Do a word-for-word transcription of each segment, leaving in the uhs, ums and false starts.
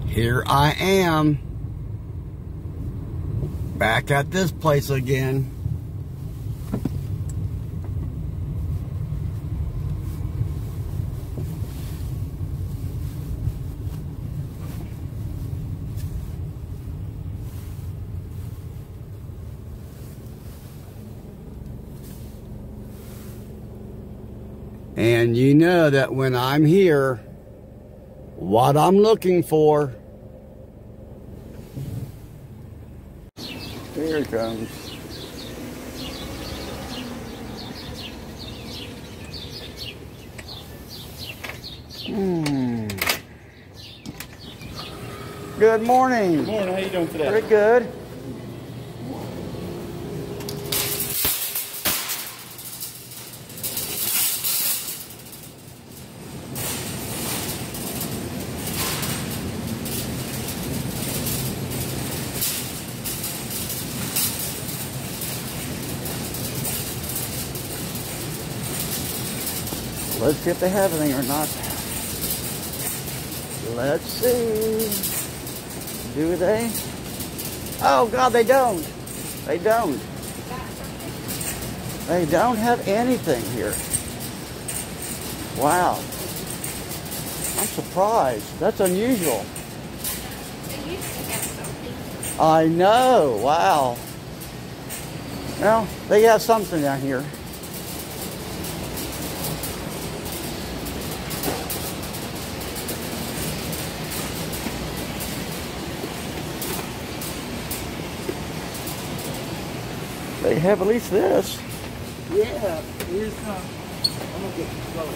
Here I am, back at this place again. And you know that when I'm here, what I'm looking for. Here it comes. Hmm. Good morning. Good morning. How you doing today? Pretty good. Let's see if they have anything or not. Let's see. Do they? Oh God, they don't. They don't. They don't have anything here. Wow. I'm surprised. That's unusual. I know. Wow. Well, they have something down here. They have at least this. Yeah, here's some. I'm gonna get slow.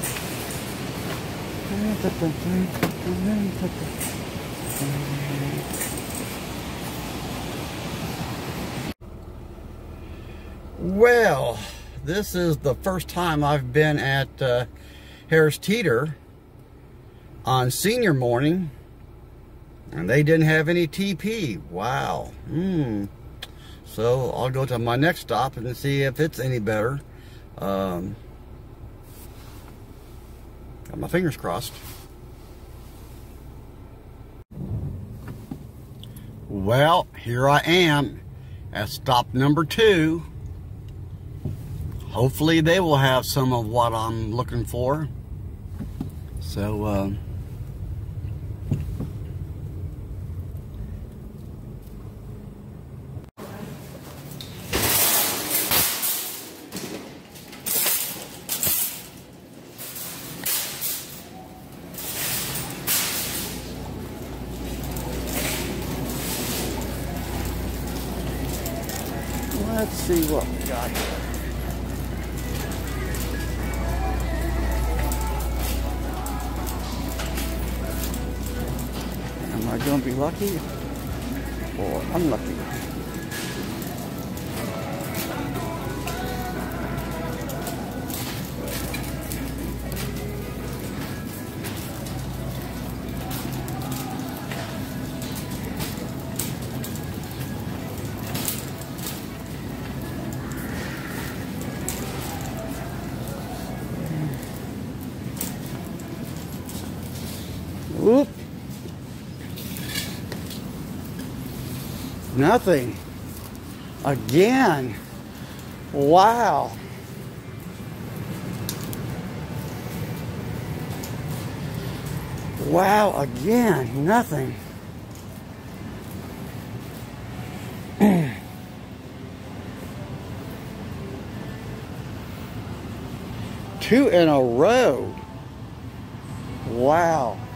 Well, this is the first time I've been at uh, Harris Teeter on senior morning, and they didn't have any T P. Wow. Hmm. So I'll go to my next stop and see if it's any better. Um, got my fingers crossed. Well, here I am at stop number two. Hopefully they will have some of what I'm looking for. So, um, let's see what we got here. Am I going to be lucky or unlucky? Whoop. Nothing. Again. Wow. Wow, again. Nothing. Two in a row. Wow.